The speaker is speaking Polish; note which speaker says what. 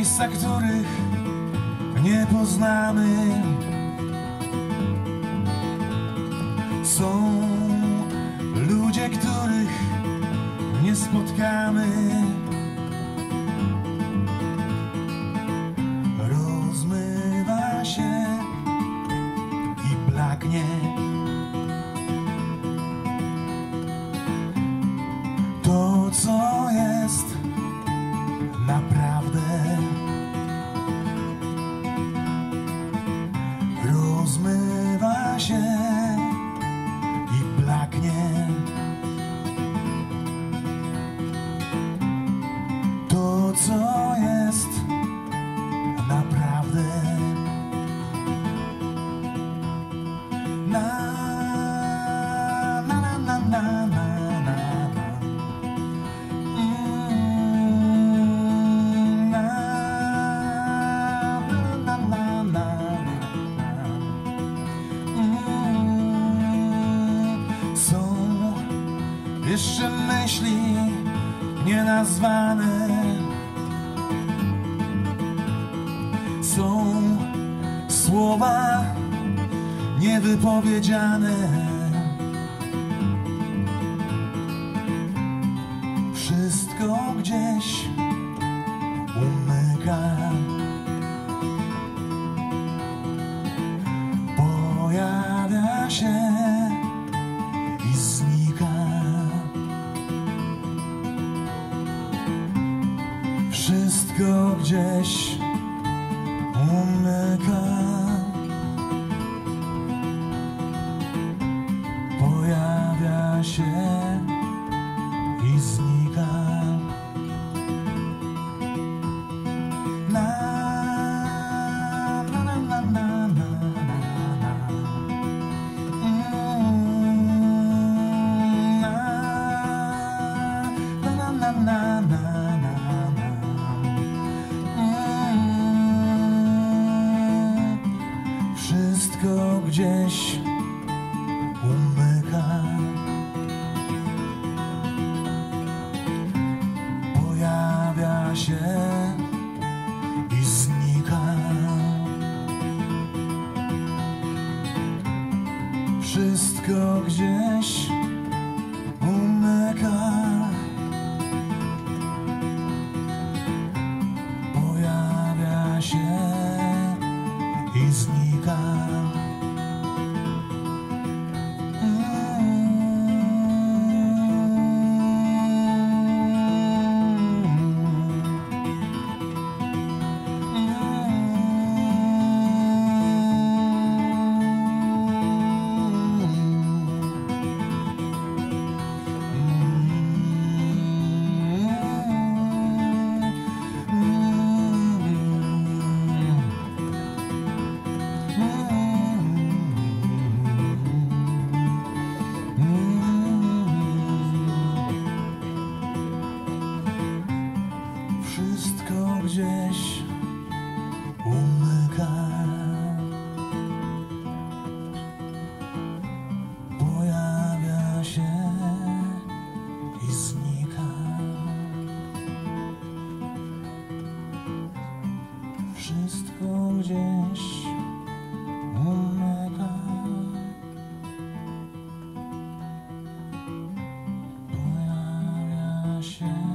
Speaker 1: miejsca, których nie poznamy. Są ludzie, których nie spotkamy. Rozmywa się i blaknie to, co jest naprawdę. Rozmywa się i blaknie to, co jest naprawdę. Na na na na na na na. Są jeszcze myśli nienazwane. Są słowa niewypowiedziane. Wszystko gdzieś umyka. Pojawia się i znika. Wszystko gdzieś umyka. Pojawia się i znika. Na na na na na na na. Na na na na na. Wszystko gdzieś umyka. Pojawia się i znika. Wszystko gdzieś umyka. Pojawia się i znika. Wszystko gdzieś umyka. Pojawia się i znika. Wszystko gdzieś umyka. Pojawia się